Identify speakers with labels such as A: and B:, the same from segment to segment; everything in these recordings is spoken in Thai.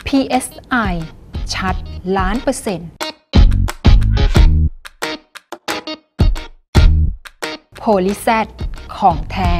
A: PSI ชัด1,000,000%โพลิแซดของแท้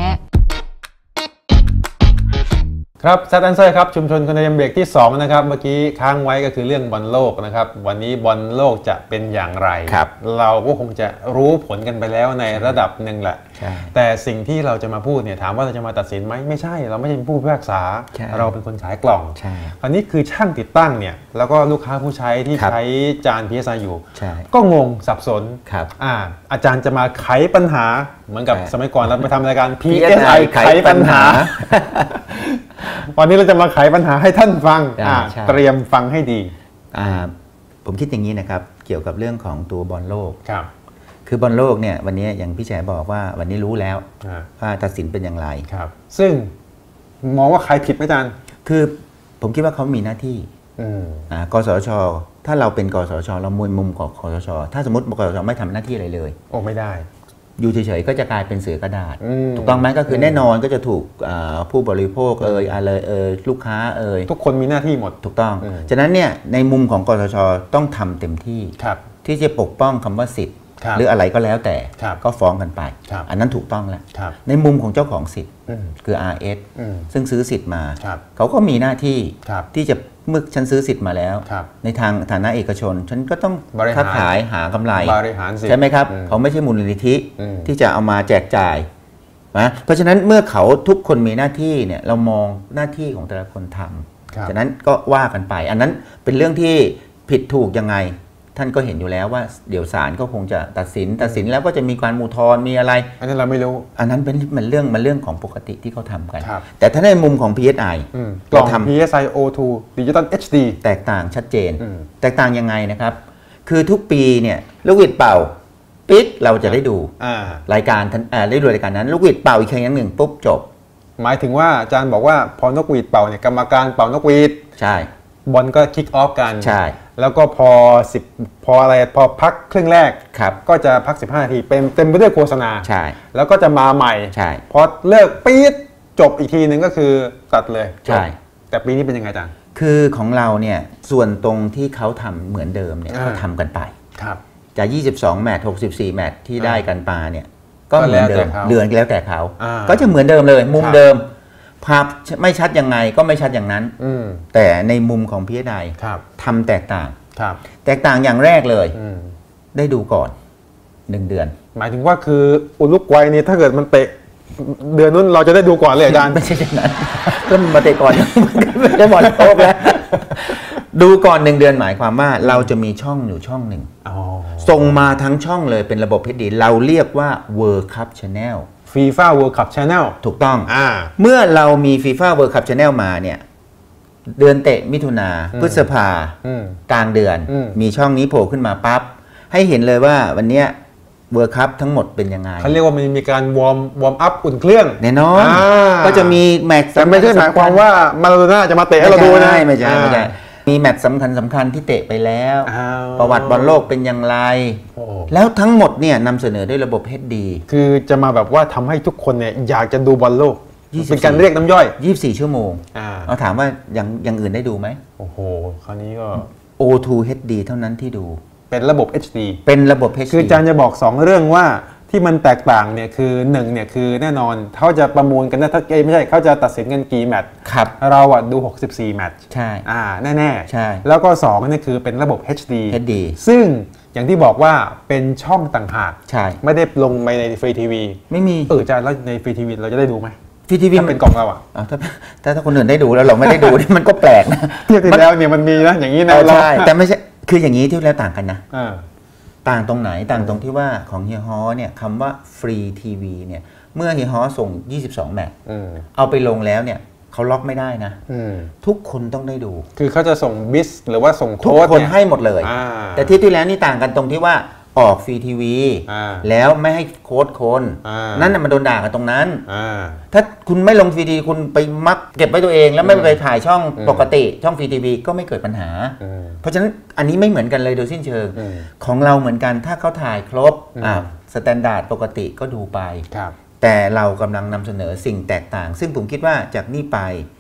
B: ครับซัดแอนเซอร์ครับชุมชนคนไทยเบรกที่2นะครับเมื่อกี้ค้างไว้ก็คือเรื่องบอลโลกนะครับวันนี้บอลโลกจะเป็นอย่างไรเราก็คงจะรู้ผลกันไปแล้วในระดับหนึ่งแหละแต่สิ่งที่เราจะมาพูดเนี่ยถามว่าเราจะมาตัดสินไหมไม่ใช่เราไม่ใช่ผู้พิพากษาเราเป็นคนขายกล่องคราวนี้คือช่างติดตั้งเนี่ยแล้วก็ลูกค้าผู้ใช้ที่ใช้จาน PSI อยู่ก็งงสับสนอาจารย์จะมาไขปัญหาเหมือนกับสมัยก่อนเราไปทำรายการ PSI ไขปัญหาวันนี้เราจะมาไขปัญหาให้ท่านฟังเตรียมฟังให้ดี
C: ผมคิดอย่างนี้นะครับเกี่ยวกับเรื่องของตัวบอลโลกคือบอลโลกเนี่ยวันนี้อย่างพี่แฉบอกว่าวันนี้รู้แล้วว่าตัดสินเป็นอย่างไร
B: ซึ่งมองว่าใครผิดไหมอาจารย์
C: คือผมคิดว่าเขามีหน้าที่กสชถ้าเราเป็นกสชเรามวยมุมของกสชถ้าสมมติกสชไม่ทำหน้าที่อะไรเลย
B: โอ้ไม่ได้
C: อยู่เฉยๆก็จะกลายเป็นเสือกระดาษถูกต้องไหมก็คือแน่นอนก็จะถูกผู้บริโภคอะไรลูกค้า
B: ทุกคนมีหน้าที่หมด
C: ถูกต้องฉะนั้นเนี่ยในมุมของกสชต้องทำเต็มที่ที่จะปกป้องคำว่าสิทธิ์หรืออะไรก็แล้วแต่ก็ฟ้องกันไปอันนั้นถูกต้องแล้วในมุมของเจ้าของสิทธิ์คือ RS ซึ่งซื้อสิทธิ์มาเขาก็มีหน้าที่ที่จะเมื่อฉันซื้อสิทธิ์มาแล้วในทางฐานะเอกชนฉันก็ต้องค้าขายหากำไรใช่ไหมครับเขาไม่ใช่มูลนิธิที่จะเอามาแจกจ่ายนะเพราะฉะนั้นเมื่อเขาทุกคนมีหน้าที่เนี่ยเรามองหน้าที่ของแต่ละคนทำฉะนั้นก็ว่ากันไปอันนั้นเป็นเรื่องที่ผิดถูกยังไงท่านก็เห็นอยู่แล้วว่าเดี๋ยวศาลก็คงจะตัดสินแล้วก็จะมีการอุทธรณ์มีอะไร
B: อันนั้นเราไม่รู้
C: อันนั้นเป็นเรื่องของปกติที่เขาทำกันแต่ถ้าในมุมของ PSI
B: เราทำ PSI O2 Digital HD
C: แตกต่างชัดเจนแตกต่างยังไงนะครับคือทุกปีเนี่ยลูกหวีดเป่าปิ๊กเราจะได้ดูรายการได้ดูรายการนั้นลูกหวีดเป่าอีกครั้งหนึ่งปุ๊บจบ
B: หมายถึงว่าอาจารย์บอกว่าพอนกหวีดเป่าเนี่ยกรรมการเป่านกหวีด
C: ใช่
B: บอลก็คิกออฟกัน
C: ใช่
B: แล้วก็พอพักครึ่งแรกก็จะพัก15 นาทีเต็มไปด้วยโฆษณา
C: ใช่
B: แล้วก็จะมาใหม่พอเลิกปี๊ดจบอีกทีนึงก็คือตัดเลย
C: ใช่
B: แต่ปีนี้เป็นยังไงจัง
C: คือของเราเนี่ยส่วนตรงที่เขาทำเหมือนเดิมเนี่ยเขาทำกันไปจาก22 แมตช์64 แมตช์ที่ได้กันมาเนี่ยก็เหมือนเดิมเดือนแล้วแต่เขาก็จะเหมือนเดิมเลยมุมเดิมภาพไม่ชัดยังไงก็ไม่ชัดอย่างนั้นแต่ในมุมของPSIทำแตกต่างอย่างแรกเลยได้ดูก่อน1 เดือน
B: หมายถึงว่าคืออุรุกวัยนี่ถ้าเกิดมันเตะเดือนนู้นเราจะได้ดูก่อนเลยอาจารย์
C: ไม่ใช่อย่างนั้นก็มาเตะก่อนไม่ได้บอลโลกแล้วดูก่อน1 เดือนหมายความว่าเราจะมีช่องอยู่ช่องหนึ่งส่งมาทั้งช่องเลยเป็นระบบ HD เราเรียกว่า World Cup Channel
B: FIFA World Cup Channel
C: ถูกต้องเมื่อเรามี FIFA World Cup Channel มาเนี่ยเดือนเตะมิถุนาพฤษภากลางเดือนมีช่องนี้โผล่ขึ้นมาปั๊บให้เห็นเลยว่าวันนี้เวิร์คคัพทั้งหมดเป็นยังไง
B: เขาเรียกว่ามันมีการวอร์มอัพอุ่นเครื่อง
C: แน่นอนก็จะมีแมตช์
B: แต่ไม่ใช่หมายความว่ามาราโดน่าจะมาเตะให้เราดูนะ
C: ไม่ใช่มีแมตช์สำคัญที่เตะไปแล้วประวัติบอลโลกเป็นอย่างไรแล้วทั้งหมดเนี่ยนำเสนอด้วยระบบ HD
B: คือจะมาแบบว่าทำให้ทุกคนเนี่ยอยากจะดูบอลโลกเป็นการเรียกน้ำย่อย
C: 24 ชั่วโมงเราถามว่าอย่างอื่นได้ดูไหม
B: โอ้โหคราวนี้ก็
C: O2 HD เท่านั้นที่ดู
B: เป็นระบบ HD
C: เป็นระบบ HD
B: คืออาจารย์จะบอก2 เรื่องว่าที่มันแตกต่างเนี่ยคือ1เนี่ยคือแน่นอนเขาจะประมูลกันนะถ้าไม่ใช่เขาจะตัดสินกันกี่แมตช์เราอ่ะดู64 แมตช์
C: ใช่
B: แน่
C: ใช่
B: แล้วก็2นี่คือเป็นระบบ HD ซึ่งอย่างที่บอกว่าเป็นช่องต่างหาก
C: ใช่
B: ไม่ได้ลงไปในฟรีทีวี
C: ไม่มี
B: อาจารย์แล้วในฟรีทีวีเราจะได้ดูไหม
C: ฟรีทีวี
B: เป็นกล่องเราอ่ะ
C: ถ้าคนอื่นได้ดูแล้วเราไม่ได้ดูนี่มันก็แปลกนะ
B: เทียบกันแล้วเนี่ยมันมีนะอย่างนี้นะ
C: ใช่แต่ไม่ใช่คืออย่างนี้ที่แล้วต่างกันนะต่างตรงไหนต่างตรงที่ว่าของเฮียฮอเนี่ยคำว่าฟรีทีวีเนี่ยเมื่อเฮียฮอส่ง22 แมตช์เอาไปลงแล้วเนี่ยเขาล็อกไม่ได้นะทุกคนต้องได้ดู
B: คือเขาจะส่งบิสหรือว่าส่งโค้ด
C: ทุกคนให้หมดเลยแต่ที่แล้วนี่ต่างกันตรงที่ว่าออกฟรีทีวีแล้วไม่ให้โค้ดคนนั่นมันโดนด่ากันตรงนั้นถ้าคุณไม่ลงฟรีทีวีคุณไปมักเก็บไว้ตัวเองแล้วไม่ไปถ่ายช่องปกติช่องฟรีทีวีก็ไม่เกิดปัญหาเพราะฉะนั้นอันนี้ไม่เหมือนกันเลยโดยสิ้นเชิงของเราเหมือนกันถ้าเขาถ่ายครบสแตนดาร์ดปกติก็ดูไปแต่เรากำลังนำเสนอสิ่งแตกต่างซึ่งผมคิดว่าจากนี้ไป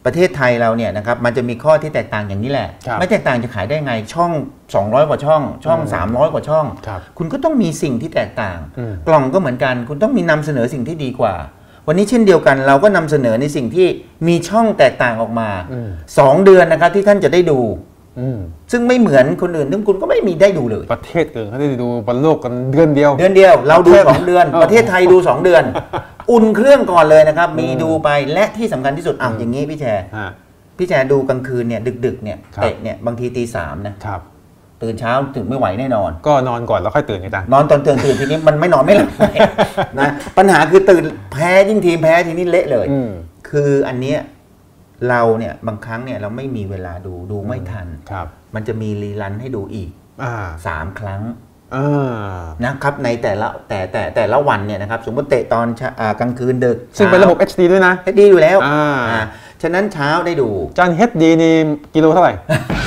C: ประเทศไทยเราเนี่ยนะครับมันจะมีข้อที่แตกต่างอย่างนี้แหละไม่แตกต่างจะขายได้ไงช่อง200กว่าช่อง300กว่าช่องคุณก็ต้องมีสิ่งที่แตกต่างกล่องก็เหมือนกันคุณต้องมีนำเสนอสิ่งที่ดีกว่าวันนี้เช่นเดียวกันเราก็นำเสนอในสิ่งที่มีช่องแตกต่างออกมา2 เดือนนะครับที่ท่านจะได้ดูซึ่งไม่เหมือนคนอื่นซึ่งคุณก็ไม่มีได้ดูเลย
B: ประเทศอื่นเขาได้ดูบอลโลกกันเดือนเดียว
C: เราดู2 เดือนประเทศไทยดู2 เดือนอุ่นเครื่องก่อนเลยนะครับมีดูไปและที่สำคัญที่สุดอย่างนี้พี่แชร์ดูกลางคืนเนี่ยดึกๆเนี่ยเตะเนี่ยบางทีตี 3นะตื่นเช้าตื่นไม่ไหวแน่นอน
B: ก็นอนก่อนแล้วค่อยตื่นไงจ๊ะ
C: นอนตอนตื่นทีนี้มันไม่นอนไม่หลับนะปัญหาคือตื่นแพ้ยิ่งทีมแพ้ทีนี้เละเลยคืออันเนี้ยเราเนี่ยบางครั้งเนี่ยเราไม่มีเวลาดูไม่ทันมันจะมีรีรันให้ดูอีก3 ครั้งนะครับในแต่ละวันเนี่ยนะครับสมมติเตะตอนกลางคืนดึก
B: ซึ่งเป็นระบบ HD ด้วยนะ
C: HD อยู่แล้วฉะนั้นเช้าได้ดู
B: จาน HD นี่กิโลเท่าไหร่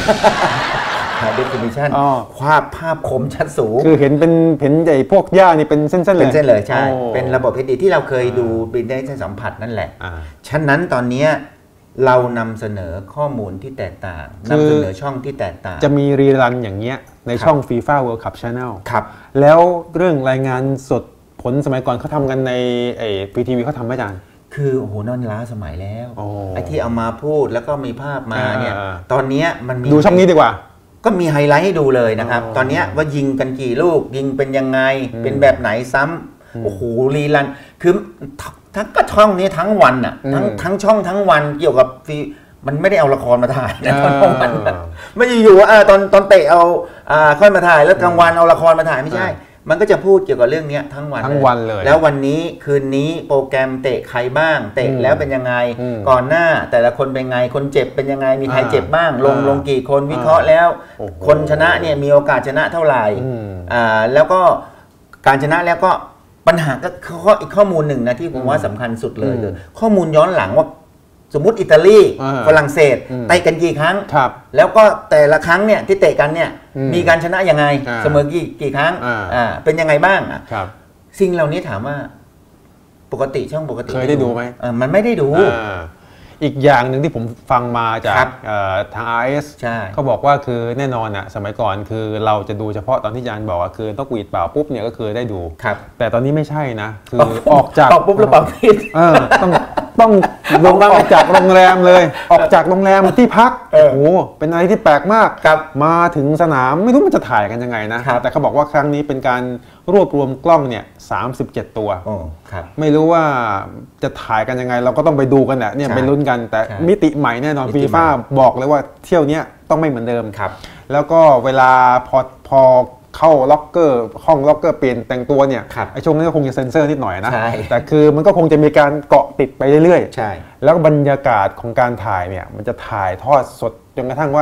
C: definition ภาพคมชัดสูง
B: คือเห็นใหญ่พวกหญ้านี่เป็นเส้นๆเลย
C: เป็นเส้นเลยใช่เป็นระบบ HD ที่เราเคยดูบินได้สัมผัสนั่นแหละฉะนั้นตอนนี้เรานำเสนอข้อมูลที่แตกต่างนำเสนอช่องที่แตกต่าง
B: จะมีรีรันอย่างเงี้ยในช่อง FIFA World Cup Channel ครับแล้วเรื่องรายงานสดผลสมัยก่อนเขาทำกันในPTV เขาทำไหมอาจารย์
C: คือโอ้โหนั่นล้าสมัยแล้วไอ้ที่เอามาพูดแล้วก็มีภาพมาเนี่ยตอนนี้มันมี
B: ดูช่องนี้ดีกว่า
C: ก็มีไฮไลท์ให้ดูเลยนะครับตอนนี้ว่ายิงกันกี่ลูกยิงเป็นยังไงเป็นแบบไหนซ้ำโอ้โหรีรันคือทั้งก็ช่องนี้ทั้งวันอ่ะทั้งช่องทั้งวันเกี่ยวกับมันไม่ได้เอาละครมาถ่ายนะตอนกลางวันไม่อยู่ว่าตอนเตะเอาค่อยมาถ่ายแล้วกลางวันเอาละครมาถ่ายไม่ใช่มันก็จะพูดเกี่ยวกับเรื่องนี้ทั้งวัน
B: เลย
C: แล้ววันนี้คืนนี้โปรแกรมเตะใครบ้างเตะแล้วเป็นยังไงก่อนหน้าแต่ละคนเป็นไงคนเจ็บเป็นยังไงมีใครเจ็บบ้างลงกี่คนวิเคราะห์แล้วคนชนะเนี่ยมีโอกาสชนะเท่าไหร่แล้วก็การชนะแล้วก็ปัญหาก็อีกข้อมูลหนึ่งนะที่ผมว่าสำคัญสุดเลยคือข้อมูลย้อนหลังว่าสมมุติอิตาลีฝรั่งเศสเตะกันกี่ครั้งแล้วก็แต่ละครั้งเนี่ยที่เตะกันเนี่ยมีการชนะยังไงเสมอกี่ครั้งเป็นยังไงบ้างสิ่งเหล่านี้ถามว่าปกติช่องปกติ
B: เคยได้ดูไหม
C: มันไม่ได้ดู
B: อีกอย่างหนึ่งที่ผมฟังมาจากทาง RS เขาบอกว่าคือแน่นอนอะสมัยก่อนคือเราจะดูเฉพาะตอนที่อาจารย์บอกว่าคือต้องกรีดเปล่าปุ๊บเนี่ยก็คือได้ดูแต่ตอนนี้ไม่ใช่นะคือออกจาก
C: ปุ๊บแล้วเปล่าผิด
B: ต้องลงออกจากโรงแรมเลยออกจากโรงแรมที่พักโอ้โหเป็นอะไรที่แปลกมากมาถึงสนามไม่รู้มันจะถ่ายกันยังไงนะแต่เขาบอกว่าครั้งนี้เป็นการรวบรวมกล้องเนี่ย37 ตัวไม่รู้ว่าจะถ่ายกันยังไงเราก็ต้องไปดูกันแหละเนี่ยไปลุ้นกันแต่มิติใหม่แน่นอนฟีฟ่าบอกเลยว่าเที่ยวนี้ต้องไม่เหมือนเดิมแล้วก็เวลาพอเข้าล็อกเกอร์ห้องล็อกเกอร์เปลี่ยนแต่งตัวเนี่ยไอ้ช่วงนี้ก็คงจะเซ็นเซอร์นิดหน่อยนะแต่คือมันก็คงจะมีการเกาะติดไปเรื่อยๆแล้วบรรยากาศของการถ่ายเนี่ยมันจะถ่ายทอดสดจนกระทั่งว่า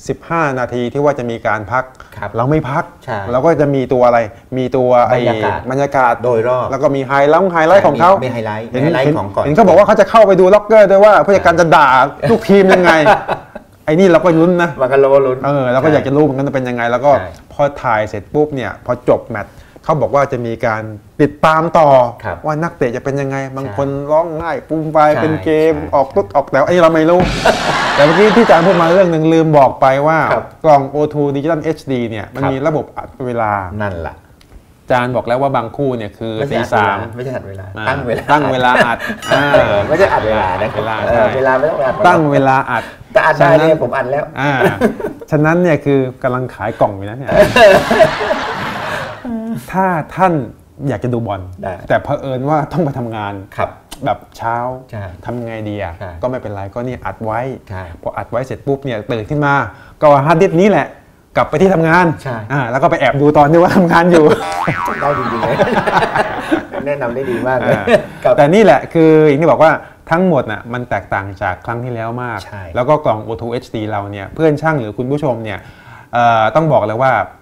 B: 15 นาทีที่ว่าจะมีการพักเราไม่พักเราก็จะมีตัวอะไรมีตัวบรรยากาศ
C: โดยรอบ
B: แล้วก็มีไฮไลท์ของเขา
C: มีไฮไลท์ของก่อน
B: เห็นเขาบอกว่าเขาจะเข้าไปดูล็อกเกอร์ด้วยว่าผู้จัดการจะด่าลูกทีมยังไงไอ้นี่เราก็ลุ้นนะ
C: มันก็ลุ้น
B: เราก็อยากจะรู้เหมือนกันจะเป็นยังไงแล้วก็พอถ่ายเสร็จปุ๊บเนี่ยพอจบแมตช์เขาบอกว่าจะมีการติดตามต่อว่านักเตะจะเป็นยังไงบางคนร้องไห้ปุ้มไฟเป็นเกมออกตุ๊ดออกแต่ไอ้เราไม่รู้แต่เมื่อกี้ที่อาจารย์พูดมาเรื่องหนึ่งลืมบอกไปว่ากล่อง O2 Digital HD เนี่ยมันมีระบบอัดเวลา
C: นั่นแหละ
B: อาจารย์บอกแล้วว่าบางคู่เนี่ยคือตี 3
C: ไม่ใช่อัดเวลา
B: ตั้งเวลาอัด
C: ไม่ใช่อัดเวลานะเวลาไม่ต้องอัด
B: ตั้งเวลาอัด
C: แต่อัดได้เนี่ยผมอัดแล้ว
B: ฉะนั้นเนี่ยคือกำลังขายกล่องอยู่นะเนี่ยถ้าท่านอยากจะดูบอลแต่เผอิญว่าต้องไปทำงานแบบเช้าทำไงดีก็ไม่เป็นไรก็นี่อัดไว้พออัดไว้เสร็จปุ๊บเนี่ยตื่นขึ้นมาก็ฮาร์ดดิสก์นี้แหละกลับไปที่ทำงานแล้วก็ไปแอบดูตอนที่ว่าทำงานอยู่
C: ได้จริงๆเลยแนะนำได้ดีมากเลย
B: แต่นี่แหละคืออย่างที่บอกว่าทั้งหมดน่ะมันแตกต่างจากครั้งที่แล้วมากแล้วก็กล่อง O2 HD เราเนี่ยเพื่อนช่างหรือคุณผู้ชมเนี่ยต้องบอกเลยว่า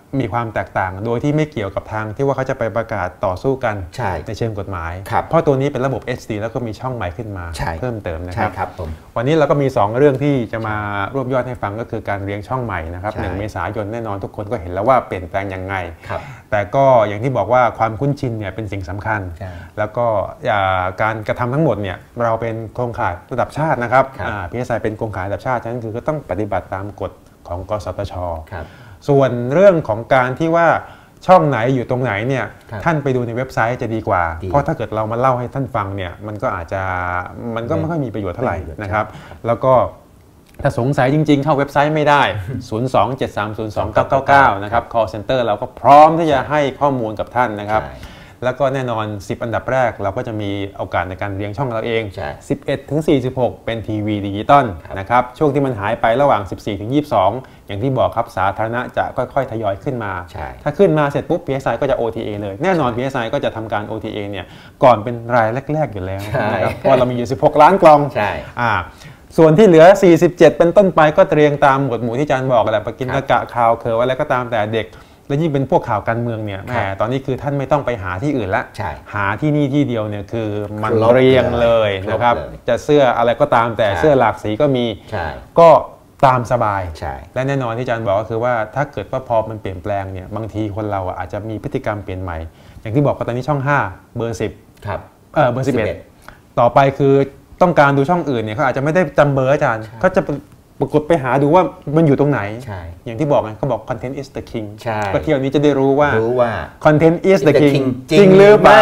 B: มีความแตกต่างโดยที่ไม่เกี่ยวกับทางที่ว่าเขาจะไปประกาศต่อสู้กันในเชิงกฎหมายเพราะตัวนี้เป็นระบบ HD แล้วก็มีช่องใหม่ขึ้นมาเพิ่มเติมนะครับวันนี้เราก็มี2เรื่องที่จะมารวบยอดให้ฟังก็คือการเรียงช่องใหม่นะครับ1 เมษายนแน่นอนทุกคนก็เห็นแล้วว่าเปลี่ยนแปลงยังไงแต่ก็อย่างที่บอกว่าความคุ้นชินเนี่ยเป็นสิ่งสำคัญแล้วก็การกระทำทั้งหมดเนี่ยเราเป็นโครงข่ายระดับชาตินะครับPSI เป็นโครงข่ายระดับชาติฉะนั้นคือก็ต้องปฏิบัติตามกฎของกสทช.ส่วนเรื่องของการที่ว่าช่องไหนอยู่ตรงไหนเนี่ยท่านไปดูในเว็บไซต์จะดีกว่าเพราะถ้าเกิดเรามาเล่าให้ท่านฟังเนี่ยมันก็อาจจะมันก็ไม่ค่อยมีประโยชน์เท่าไหร่นะครับแล้วก็ถ้าสงสัยจริงๆเข้าเว็บไซต์ไม่ได้ 027302999 นะครับ call center เราก็พร้อมที่จะให้ข้อมูลกับท่านนะครับแล้วก็แน่นอน10อันดับแรกเราก็จะมีโอกาสในการเรียงช่องเราเอง11 ถึง 46เป็นทีวีดิจิตอลนะครับช่วงที่มันหายไประหว่าง14 ถึง 22อย่างที่บอกครับสาธารณะจะค่อยๆทยอยขึ้นมาถ้าขึ้นมาเสร็จปุ๊บ PSI ก็จะ OTA เลยแน่นอน PSI ก็จะทำการ OTA เนี่ยก่อนเป็นรายแรกๆอยู่แล้วนะครับเพราะเรามีอยู่16ล้านกล่องส่วนที่เหลือ47เป็นต้นไปก็เรียงตามหมวดหมู่ที่อาจารย์บอกแหละปกิณกะข่าวเคออะไรก็ตามแต่เด็กและยิ่งเป็นพวกข่าวการเมืองเนี่ยแหมตอนนี้คือท่านไม่ต้องไปหาที่อื่นละหาที่นี่ที่เดียวเนี่ยคือมันเรียงเลยนะครับจะเสื้ออะไรก็ตามแต่เสื้อหลากสีก็มีก็ตามสบายและแน่นอนที่อาจารย์บอกก็คือว่าถ้าเกิดว่าพอมันเปลี่ยนแปลงเนี่ยบางทีคนเราอาจจะมีพฤติกรรมเปลี่ยนใหม่อย่างที่บอกว่าตอนนี้ช่อง5เบอร์10ครับเบอร์11ต่อไปคือต้องการดูช่องอื่นเนี่ยเขาอาจจะไม่ได้จำเบอร์อาจารย์เขาจะปรากฏไปหาดูว่ามันอยู่ตรงไหนอย่างที่บอกไงเขาบอก content is the king ก็เที่ยวนี้จะได้รู้ว่า content is the king จริงหรือเปล่า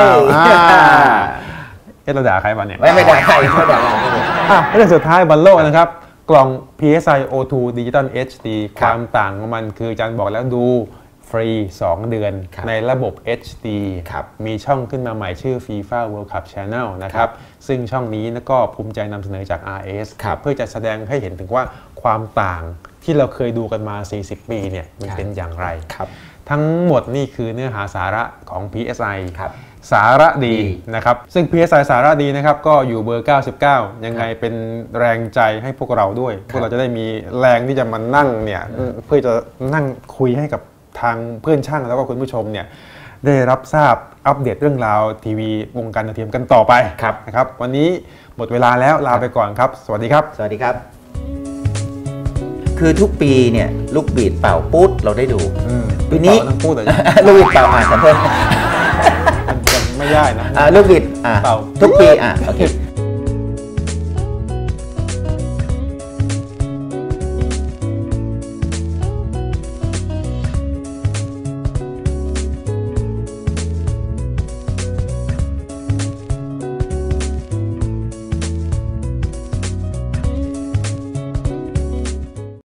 B: เราด่าใครบ้างเนี่ย
C: ไม่ด่าใครไม่ด่า
B: เรื่องสุดท้ายบอลโลกนะครับกล่อง PSI O2 Digital HD ความต่างของมันคืออาจารย์บอกแล้วดูฟรี2 เดือนในระบบ HD มีช่องขึ้นมาใหม่ชื่อ FIFA World Cup Channel นะครับซึ่งช่องนี้ก็ภูมิใจนำเสนอจาก RS เพื่อจะแสดงให้เห็นถึงว่าความต่างที่เราเคยดูกันมา40 ปีเนี่ยมันเป็นอย่างไรทั้งหมดนี่คือเนื้อหาสาระของ PSI สาระดีนะครับซึ่ง PSI สาระดีนะครับก็อยู่เบอร์99ยังไงเป็นแรงใจให้พวกเราด้วยพวกเราจะได้มีแรงที่จะมานั่งเนี่ยเพื่อจะนั่งคุยให้กับทางเพื่อนช่างแล้วก็คุณผู้ชมเนี่ยได้รับทราบอัปเดตเรื่องราวทีวีวงการดาวเทียมกันต่อไปนะครับวันนี้หมดเวลาแล้วลาไปก่อนครับสวัสดีครับ
C: สวัสดีครับคือทุกปีเนี่ยลูกบีดเป่าปุ๊ดเราได้ดูปีนี้ลูกบีดเป่าขอโทษ
B: มันจะไม่ได้นะ
C: ลูกบีดเป่าทุกปีโอเค